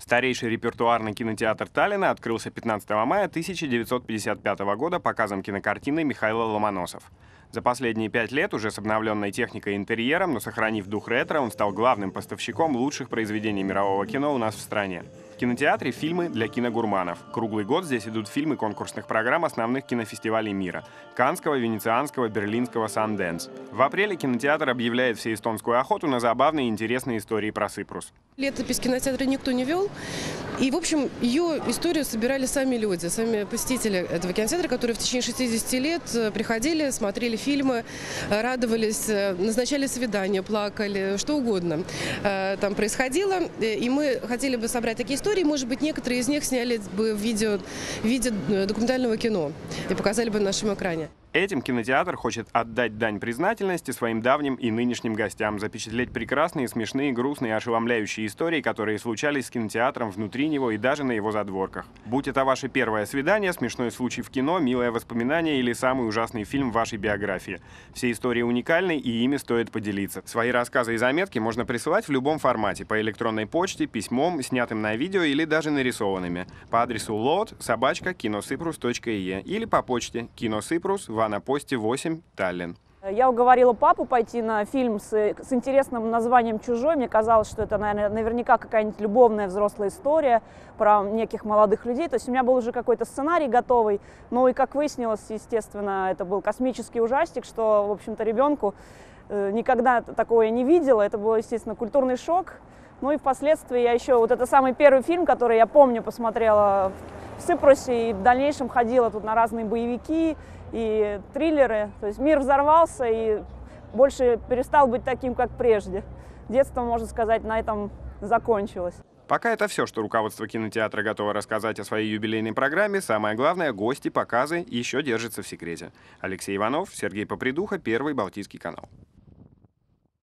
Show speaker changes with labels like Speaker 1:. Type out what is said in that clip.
Speaker 1: Старейший репертуарный кинотеатр Таллина открылся 15 мая 1955 года показом кинокартины Михаила Ломоносов. За последние 5 лет, уже с обновленной техникой и интерьером, но сохранив дух ретро, он стал главным поставщиком лучших произведений мирового кино у нас в стране. В кинотеатре фильмы для киногурманов. Круглый год здесь идут фильмы конкурсных программ основных кинофестивалей мира – Каннского, Венецианского, Берлинского, Санденс. В апреле кинотеатр объявляет всеэстонскую охоту на забавные и интересные истории про Сыпрус.
Speaker 2: Летопись кинотеатра никто не вел. И, в общем, ее историю собирали сами люди, сами посетители этого кинотеатра, которые в течение 60 лет приходили, смотрели фильмы, радовались, назначали свидания, плакали, что угодно там происходило. И мы хотели бы собрать такие истории, может быть, некоторые из них сняли бы в виде документального кино и показали бы на нашем экране.
Speaker 1: Этим кинотеатр хочет отдать дань признательности своим давним и нынешним гостям, запечатлеть прекрасные, смешные, грустные, ошеломляющие истории, которые случались с кинотеатром внутри него и даже на его задворках. Будь это ваше первое свидание, смешной случай в кино, милое воспоминание или самый ужасный фильм в вашей биографии. Все истории уникальны, и ими стоит поделиться. Свои рассказы и заметки можно присылать в любом формате, по электронной почте, письмом, снятым на видео или даже нарисованными, по адресу lot@kinosipрус.ee или по почте киносыпрус на посте 8, Таллин.
Speaker 3: Я уговорила папу пойти на фильм с интересным названием «Чужой». Мне казалось, что это, наверняка какая-нибудь любовная взрослая история про неких молодых людей. То есть у меня был уже какой-то сценарий готовый. Ну и, как выяснилось, естественно, это был космический ужастик, что, в общем-то, ребенку никогда такого я не видела. Это был, естественно, культурный шок. Ну и впоследствии я еще... Вот это самый первый фильм, который я помню, посмотрела в Сыпрусе. И в дальнейшем ходила тут на разные боевики и триллеры. То есть мир взорвался и больше перестал быть таким, как прежде. Детство, можно сказать, на этом закончилось.
Speaker 1: Пока это все, что руководство кинотеатра готово рассказать о своей юбилейной программе. Самое главное, гости, показы еще держатся в секрете. Алексей Иванов, Сергей Попридуха, Первый Балтийский канал.